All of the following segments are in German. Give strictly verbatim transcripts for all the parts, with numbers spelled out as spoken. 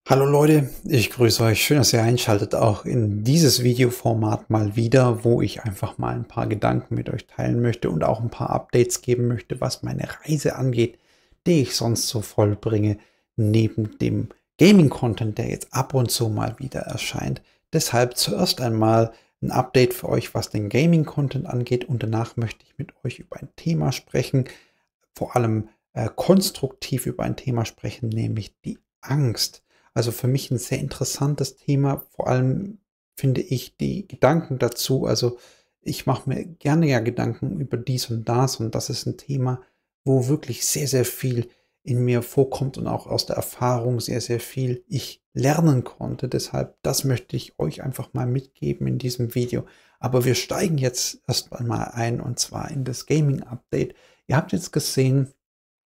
Hallo Leute, ich grüße euch. Schön, dass ihr einschaltet, auch in dieses Videoformat mal wieder, wo ich einfach mal ein paar Gedanken mit euch teilen möchte und auch ein paar Updates geben möchte, was meine Reise angeht, die ich sonst so vollbringe, neben dem Gaming-Content, der jetzt ab und zu mal wieder erscheint. Deshalb zuerst einmal ein Update für euch, was den Gaming-Content angeht, und danach möchte ich mit euch über ein Thema sprechen, vor allem äh, konstruktiv über ein Thema sprechen, nämlich die Angst. Also für mich ein sehr interessantes Thema, vor allem finde ich die Gedanken dazu. Also ich mache mir gerne ja Gedanken über dies und das, und das ist ein Thema, wo wirklich sehr, sehr viel in mir vorkommt und auch aus der Erfahrung sehr, sehr viel ich lernen konnte. Deshalb, das möchte ich euch einfach mal mitgeben in diesem Video. Aber wir steigen jetzt erst einmal ein, und zwar in das Gaming-Update. Ihr habt jetzt gesehen,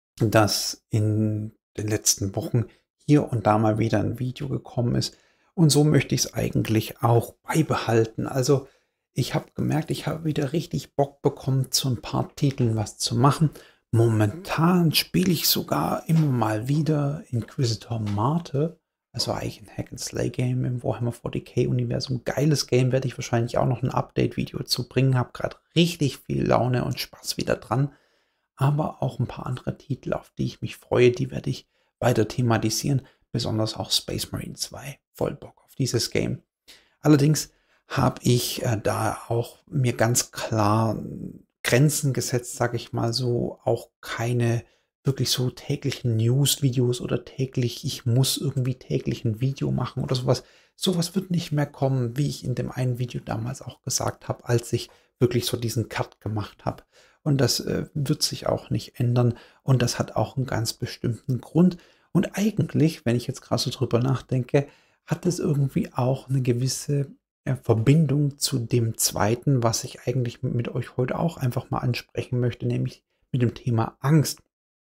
dass in den letzten Wochen hier und da mal wieder ein Video gekommen ist. Und so möchte ich es eigentlich auch beibehalten. Also ich habe gemerkt, ich habe wieder richtig Bock bekommen, zu ein paar Titeln was zu machen. Momentan spiele ich sogar immer mal wieder Inquisitor Marte. Also eigentlich ein Hack-and-Slay-Game im Warhammer forty K-Universum. Geiles Game, werde ich wahrscheinlich auch noch ein Update-Video zu bringen. Habe gerade richtig viel Laune und Spaß wieder dran. Aber auch ein paar andere Titel, auf die ich mich freue, die werde ich weiter thematisieren. Besonders auch Space Marine zwei. Voll Bock auf dieses Game. Allerdings habe ich äh, da auch mir ganz klar Grenzen gesetzt, sage ich mal so. Auch keine wirklich so täglichen News-Videos oder täglich, ich muss irgendwie täglich ein Video machen oder sowas. Sowas wird nicht mehr kommen, wie ich in dem einen Video damals auch gesagt habe, als ich wirklich so diesen Cut gemacht habe. Und das äh, wird sich auch nicht ändern. Und das hat auch einen ganz bestimmten Grund. Und eigentlich, wenn ich jetzt gerade so drüber nachdenke, hat es irgendwie auch eine gewisse äh, Verbindung zu dem zweiten, was ich eigentlich mit euch heute auch einfach mal ansprechen möchte, nämlich mit dem Thema Angst.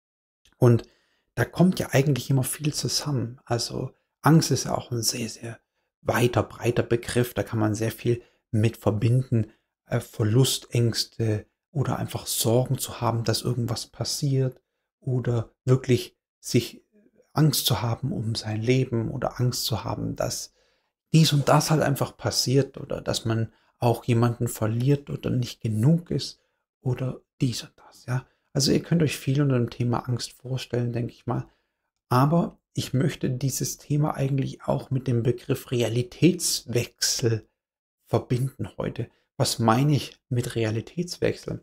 Und da kommt ja eigentlich immer viel zusammen. Also Angst ist ja auch ein sehr, sehr weiter, breiter Begriff. Da kann man sehr viel mit verbinden. Äh, Verlustängste oder einfach Sorgen zu haben, dass irgendwas passiert, oder wirklich sich Angst zu haben um sein Leben, oder Angst zu haben, dass dies und das halt einfach passiert, oder dass man auch jemanden verliert oder nicht genug ist oder dies und das, ja. Also ihr könnt euch viel unter dem Thema Angst vorstellen, denke ich mal. Aber ich möchte dieses Thema eigentlich auch mit dem Begriff Realitätswechsel verbinden heute. Was meine ich mit Realitätswechsel?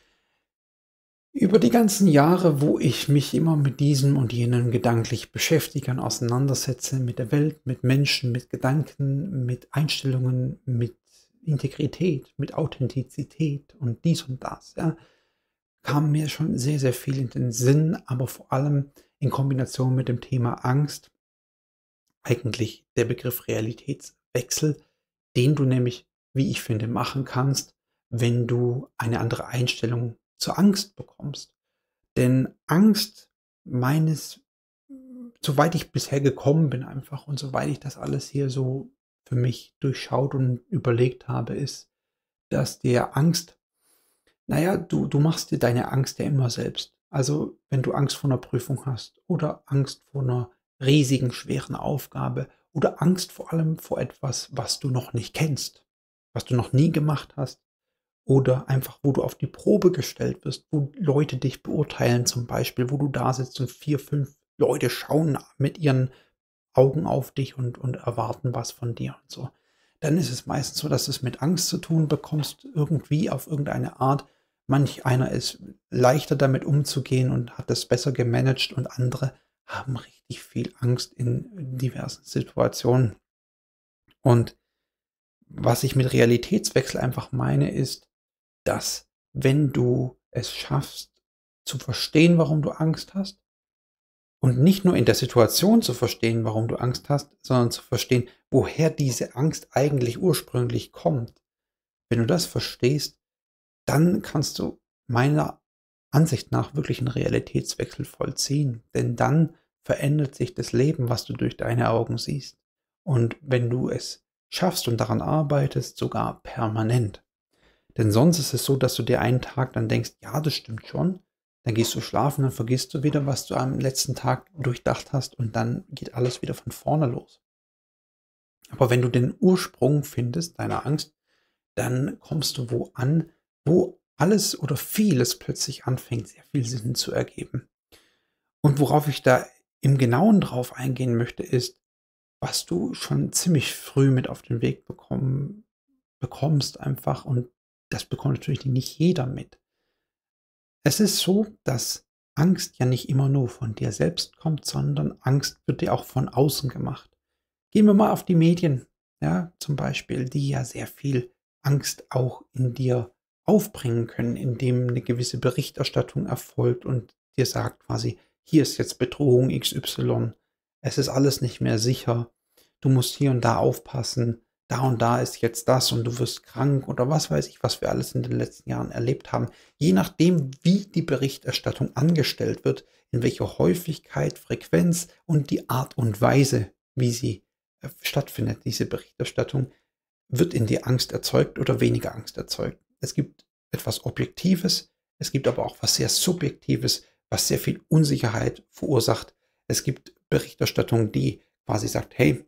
Über die ganzen Jahre, wo ich mich immer mit diesem und jenem gedanklich beschäftige und auseinandersetze, mit der Welt, mit Menschen, mit Gedanken, mit Einstellungen, mit Integrität, mit Authentizität und dies und das, ja, kam mir schon sehr, sehr viel in den Sinn, aber vor allem in Kombination mit dem Thema Angst, eigentlich der Begriff Realitätswechsel, den du nämlich, wie ich finde, machen kannst, wenn du eine andere Einstellung zur Angst bekommst. Denn Angst meines, soweit ich bisher gekommen bin einfach und soweit ich das alles hier so für mich durchschaut und überlegt habe, ist, dass dir Angst, naja, du, du machst dir deine Angst ja immer selbst. Also wenn du Angst vor einer Prüfung hast oder Angst vor einer riesigen, schweren Aufgabe oder Angst vor allem vor etwas, was du noch nicht kennst, was du noch nie gemacht hast, oder einfach, wo du auf die Probe gestellt wirst, wo Leute dich beurteilen zum Beispiel, wo du da sitzt und vier, fünf Leute schauen mit ihren Augen auf dich und, und erwarten was von dir und so. Dann ist es meistens so, dass du es mit Angst zu tun bekommst, irgendwie auf irgendeine Art. Manch einer ist leichter damit umzugehen und hat das besser gemanagt, und andere haben richtig viel Angst in diversen Situationen. Und was ich mit Realitätswechsel einfach meine, ist, dass, wenn du es schaffst zu verstehen, warum du Angst hast, und nicht nur in der Situation zu verstehen, warum du Angst hast, sondern zu verstehen, woher diese Angst eigentlich ursprünglich kommt. Wenn du das verstehst, dann kannst du meiner Ansicht nach wirklich einen Realitätswechsel vollziehen. Denn dann verändert sich das Leben, was du durch deine Augen siehst. Und wenn du es schaffst und daran arbeitest, sogar permanent. Denn sonst ist es so, dass du dir einen Tag dann denkst, ja, das stimmt schon. Dann gehst du schlafen, dann vergisst du wieder, was du am letzten Tag durchdacht hast und dann geht alles wieder von vorne los. Aber wenn du den Ursprung findest deiner Angst, dann kommst du wo an, wo alles oder vieles plötzlich anfängt, sehr viel Sinn zu ergeben. Und worauf ich da im Genauen drauf eingehen möchte, ist, was du schon ziemlich früh mit auf den Weg bekommen bekommst einfach, und das bekommt natürlich nicht jeder mit. Es ist so, dass Angst ja nicht immer nur von dir selbst kommt, sondern Angst wird dir auch von außen gemacht. Gehen wir mal auf die Medien, ja, zum Beispiel, die ja sehr viel Angst auch in dir aufbringen können, indem eine gewisse Berichterstattung erfolgt und dir sagt quasi: „Hier ist jetzt Bedrohung X Y. Es ist alles nicht mehr sicher. Du musst hier und da aufpassen. Da und da ist jetzt das und du wirst krank“, oder was weiß ich, was wir alles in den letzten Jahren erlebt haben. Je nachdem, wie die Berichterstattung angestellt wird, in welcher Häufigkeit, Frequenz und die Art und Weise, wie sie äh, stattfindet, diese Berichterstattung, wird in dir Angst erzeugt oder weniger Angst erzeugt. Es gibt etwas Objektives, es gibt aber auch was sehr Subjektives, was sehr viel Unsicherheit verursacht. Es gibt Berichterstattung, die quasi sagt: „Hey,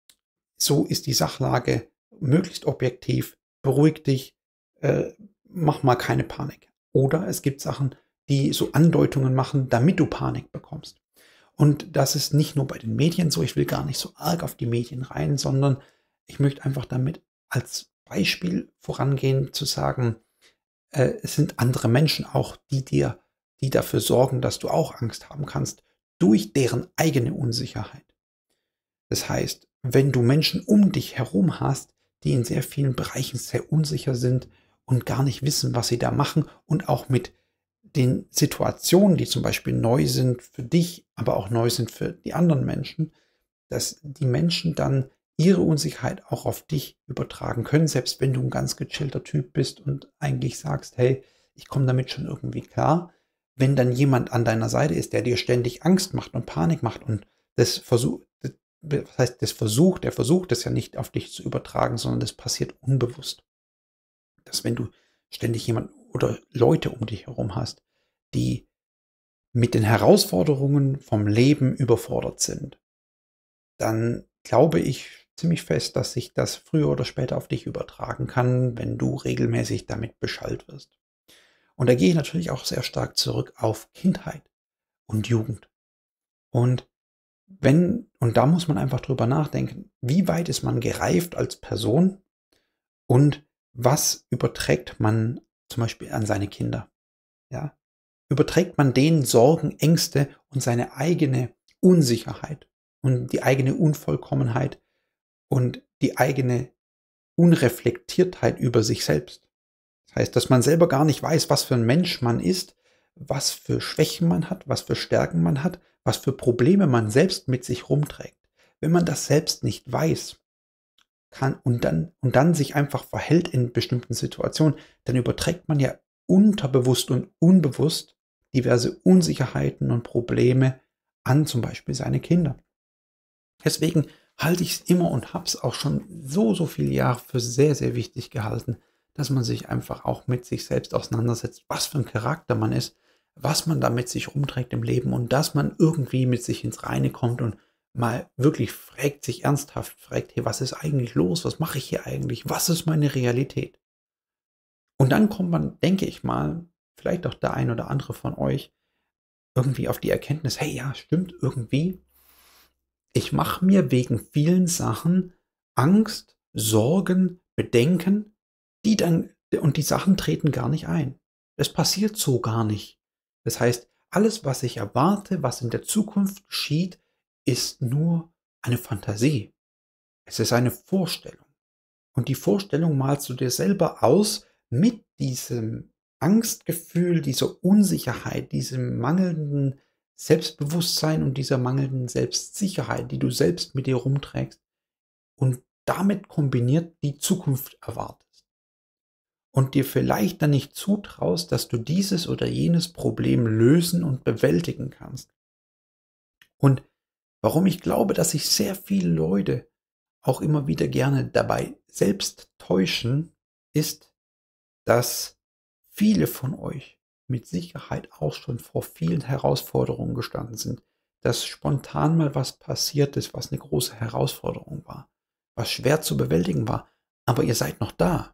so ist die Sachlage, möglichst objektiv, beruhig dich, äh, mach mal keine Panik.“ Oder es gibt Sachen, die so Andeutungen machen, damit du Panik bekommst. Und das ist nicht nur bei den Medien so, ich will gar nicht so arg auf die Medien rein, sondern ich möchte einfach damit als Beispiel vorangehen, zu sagen, äh, es sind andere Menschen auch, die dir die dafür sorgen, dass du auch Angst haben kannst, durch deren eigene Unsicherheit. Das heißt, wenn du Menschen um dich herum hast, die in sehr vielen Bereichen sehr unsicher sind und gar nicht wissen, was sie da machen, und auch mit den Situationen, die zum Beispiel neu sind für dich, aber auch neu sind für die anderen Menschen, dass die Menschen dann ihre Unsicherheit auch auf dich übertragen können, selbst wenn du ein ganz gechillter Typ bist und eigentlich sagst: „Hey, ich komme damit schon irgendwie klar.“ Wenn dann jemand an deiner Seite ist, der dir ständig Angst macht und Panik macht und das versucht, was heißt das versucht, der versucht das ja nicht auf dich zu übertragen, sondern das passiert unbewusst. Dass wenn du ständig jemand oder Leute um dich herum hast, die mit den Herausforderungen vom Leben überfordert sind, dann glaube ich ziemlich fest, dass sich das früher oder später auf dich übertragen kann, wenn du regelmäßig damit beschallt wirst. Und da gehe ich natürlich auch sehr stark zurück auf Kindheit und Jugend. Und wenn, und da muss man einfach drüber nachdenken, wie weit ist man gereift als Person und was überträgt man zum Beispiel an seine Kinder? Ja? Überträgt man denen Sorgen, Ängste und seine eigene Unsicherheit und die eigene Unvollkommenheit und die eigene Unreflektiertheit über sich selbst. Das heißt, dass man selber gar nicht weiß, was für ein Mensch man ist, was für Schwächen man hat, was für Stärken man hat, was für Probleme man selbst mit sich rumträgt. Wenn man das selbst nicht weiß, kann und dann und dann sich einfach verhält in bestimmten Situationen, dann überträgt man ja unterbewusst und unbewusst diverse Unsicherheiten und Probleme an zum Beispiel seine Kinder. Deswegen halte ich es immer und habe es auch schon so, so viele Jahre für sehr, sehr wichtig gehalten, dass man sich einfach auch mit sich selbst auseinandersetzt, was für ein Charakter man ist, was man da mit sich rumträgt im Leben, und dass man irgendwie mit sich ins Reine kommt und mal wirklich fragt, sich ernsthaft fragt: „Hey, was ist eigentlich los? Was mache ich hier eigentlich? Was ist meine Realität?“ Und dann kommt man, denke ich mal, vielleicht auch der ein oder andere von euch, irgendwie auf die Erkenntnis: „Hey, ja, stimmt irgendwie. Ich mache mir wegen vielen Sachen Angst, Sorgen, Bedenken, die dann und die Sachen treten gar nicht ein. Es passiert so gar nicht. Das heißt, alles, was ich erwarte, was in der Zukunft geschieht, ist nur eine Fantasie. Es ist eine Vorstellung. Und die Vorstellung malst du dir selber aus mit diesem Angstgefühl, dieser Unsicherheit, diesem mangelnden Selbstbewusstsein und dieser mangelnden Selbstsicherheit, die du selbst mit dir rumträgst und damit kombiniert die Zukunft erwartest. Und dir vielleicht dann nicht zutraust, dass du dieses oder jenes Problem lösen und bewältigen kannst. Und warum ich glaube, dass sich sehr viele Leute auch immer wieder gerne dabei selbst täuschen, ist, dass viele von euch mit Sicherheit auch schon vor vielen Herausforderungen gestanden sind, dass spontan mal was passiert ist, was eine große Herausforderung war, was schwer zu bewältigen war, aber ihr seid noch da.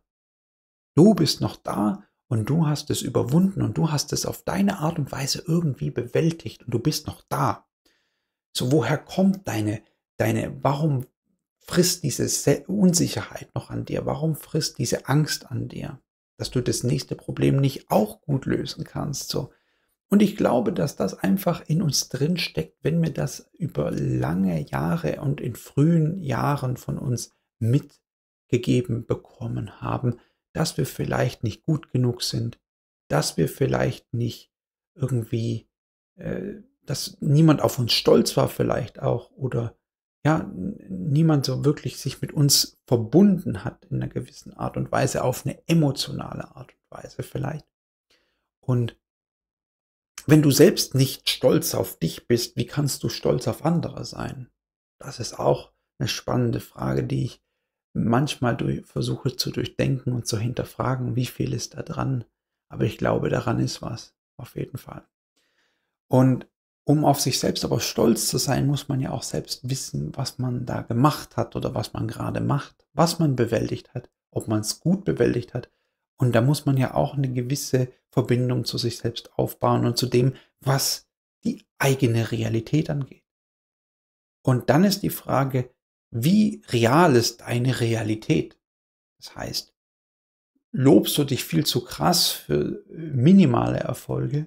Du bist noch da und du hast es überwunden und du hast es auf deine Art und Weise irgendwie bewältigt und du bist noch da. So, woher kommt deine deine warum frisst diese Se Unsicherheit noch an dir? Warum frisst diese Angst an dir, dass du das nächste Problem nicht auch gut lösen kannst, so? Und ich glaube, dass das einfach in uns drin steckt, wenn wir das über lange Jahre und in frühen Jahren von uns mitgegeben bekommen haben, dass wir vielleicht nicht gut genug sind, dass wir vielleicht nicht irgendwie, äh, dass niemand auf uns stolz war vielleicht auch oder ja, n- niemand so wirklich sich mit uns verbunden hat in einer gewissen Art und Weise, auf eine emotionale Art und Weise vielleicht. Und wenn du selbst nicht stolz auf dich bist, wie kannst du stolz auf andere sein? Das ist auch eine spannende Frage, die ich manchmal durch versuche zu durchdenken und zu hinterfragen, wie viel ist da dran? Aber ich glaube, daran ist was, auf jeden Fall. Und um auf sich selbst aber stolz zu sein, muss man ja auch selbst wissen, was man da gemacht hat oder was man gerade macht, was man bewältigt hat, ob man es gut bewältigt hat. Und da muss man ja auch eine gewisse Verbindung zu sich selbst aufbauen und zu dem, was die eigene Realität angeht. Und dann ist die Frage, wie real ist deine Realität? Das heißt, lobst du dich viel zu krass für äh, minimale Erfolge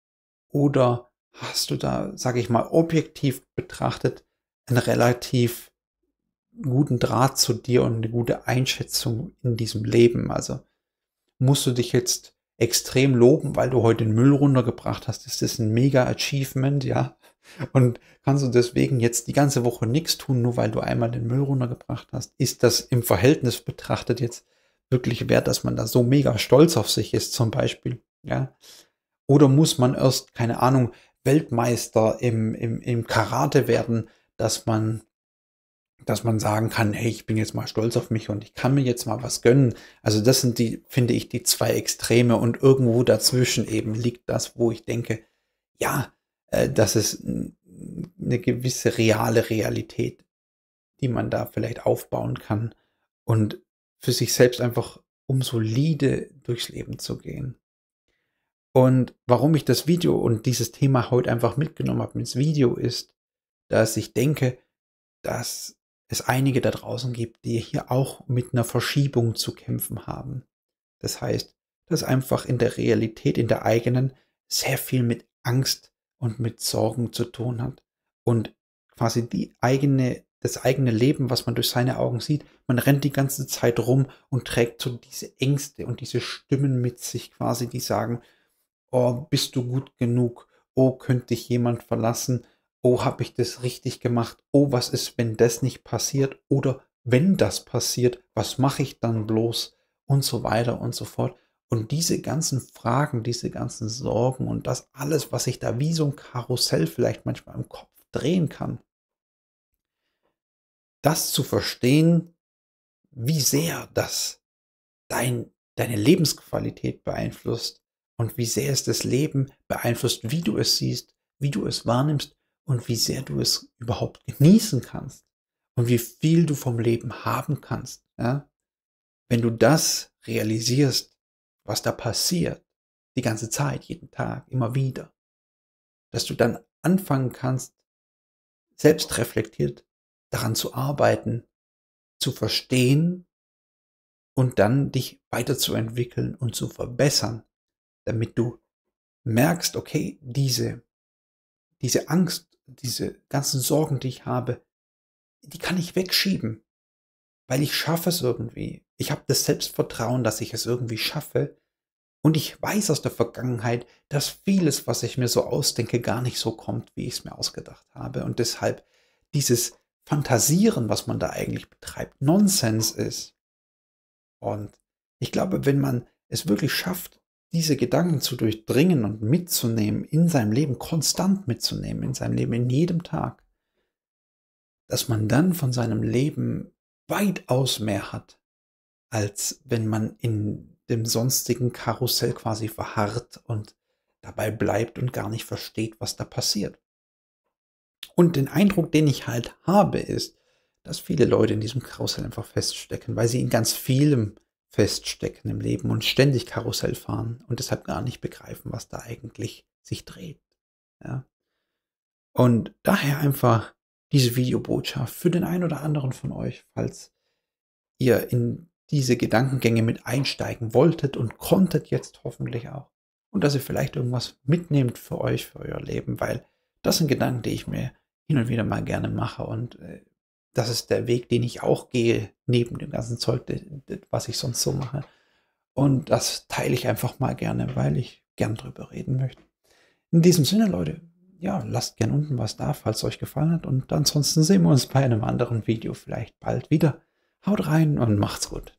oder hast du da, sage ich mal, objektiv betrachtet einen relativ guten Draht zu dir und eine gute Einschätzung in diesem Leben? Also musst du dich jetzt extrem loben, weil du heute den Müll runtergebracht hast? Ist das ein mega Achievement, ja? Und kannst du deswegen jetzt die ganze Woche nichts tun, nur weil du einmal den Müll runtergebracht hast? Ist das im Verhältnis betrachtet jetzt wirklich wert, dass man da so mega stolz auf sich ist, zum Beispiel? Ja? Oder muss man erst, keine Ahnung, Weltmeister im, im, im Karate werden, dass man, dass man sagen kann, hey, ich bin jetzt mal stolz auf mich und ich kann mir jetzt mal was gönnen. Also das sind die, finde ich, die zwei Extreme und irgendwo dazwischen eben liegt das, wo ich denke, ja, äh, das ist n- eine gewisse reale Realität, die man da vielleicht aufbauen kann und für sich selbst einfach um solide durchs Leben zu gehen. Und warum ich das Video und dieses Thema heute einfach mitgenommen habe ins Video ist, dass ich denke, dass es einige da draußen gibt, die hier auch mit einer Verschiebung zu kämpfen haben. Das heißt, dass einfach in der Realität, in der eigenen, sehr viel mit Angst und mit Sorgen zu tun hat. Und quasi die eigene, das eigene Leben, was man durch seine Augen sieht, man rennt die ganze Zeit rum und trägt so diese Ängste und diese Stimmen mit sich quasi, die sagen, oh, bist du gut genug? Oh, könnte dich jemand verlassen? Oh, habe ich das richtig gemacht? Oh, was ist, wenn das nicht passiert? Oder wenn das passiert, was mache ich dann bloß? Und so weiter und so fort. Und diese ganzen Fragen, diese ganzen Sorgen und das alles, was sich da wie so ein Karussell vielleicht manchmal im Kopf drehen kann, das zu verstehen, wie sehr das dein, deine Lebensqualität beeinflusst und wie sehr es das Leben beeinflusst, wie du es siehst, wie du es wahrnimmst und wie sehr du es überhaupt genießen kannst und wie viel du vom Leben haben kannst. Ja? Wenn du das realisierst, was da passiert, die ganze Zeit, jeden Tag, immer wieder, dass du dann anfangen kannst, selbstreflektiert daran zu arbeiten, zu verstehen und dann dich weiterzuentwickeln und zu verbessern, damit du merkst, okay, diese, diese Angst, diese ganzen Sorgen, die ich habe, die kann ich wegschieben, weil ich schaffe es irgendwie. Ich habe das Selbstvertrauen, dass ich es irgendwie schaffe. Und ich weiß aus der Vergangenheit, dass vieles, was ich mir so ausdenke, gar nicht so kommt, wie ich es mir ausgedacht habe. Und deshalb dieses Fantasieren, was man da eigentlich betreibt, Nonsens ist. Und ich glaube, wenn man es wirklich schafft, diese Gedanken zu durchdringen und mitzunehmen, in seinem Leben konstant mitzunehmen, in seinem Leben, in jedem Tag, dass man dann von seinem Leben weitaus mehr hat, als wenn man in dem sonstigen Karussell quasi verharrt und dabei bleibt und gar nicht versteht, was da passiert. Und den Eindruck, den ich halt habe, ist, dass viele Leute in diesem Karussell einfach feststecken, weil sie in ganz vielem feststecken im Leben und ständig Karussell fahren und deshalb gar nicht begreifen, was da eigentlich sich dreht. Ja. Und daher einfach diese Videobotschaft für den einen oder anderen von euch, falls ihr in diese Gedankengänge mit einsteigen wolltet und konntet jetzt hoffentlich auch. Und dass ihr vielleicht irgendwas mitnehmt für euch, für euer Leben, weil das sind Gedanken, die ich mir hin und wieder mal gerne mache. Und äh, das ist der Weg, den ich auch gehe, neben dem ganzen Zeug, was ich sonst so mache. Und das teile ich einfach mal gerne, weil ich gern drüber reden möchte. In diesem Sinne, Leute, ja, lasst gern unten was da, falls es euch gefallen hat. Und ansonsten sehen wir uns bei einem anderen Video vielleicht bald wieder. Haut rein und macht's gut.